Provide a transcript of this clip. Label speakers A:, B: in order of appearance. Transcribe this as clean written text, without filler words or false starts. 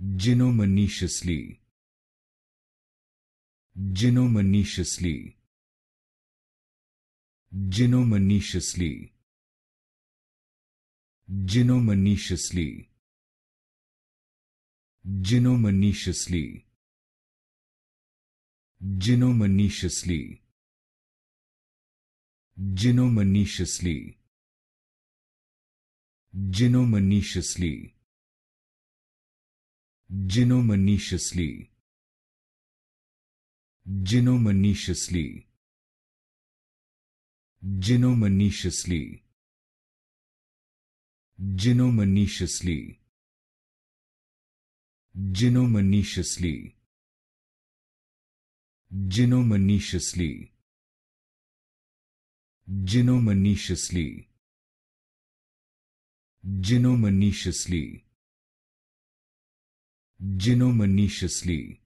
A: Gynomonoeciously, Gynomonoeciously, Gynomonoeciously, Gynomonoeciously, Gynomonoeciously, Gynomonoeciously, Gynomonoeciously, Gynomonoeciously, Gynomonoeciously, Gynomonoeciously, Gynomonoeciously, Gynomonoeciously, Gynomonoeciously, Gynomonoeciously, Gynomonoeciously, Gynomonoeciously, Gynomonoeciously,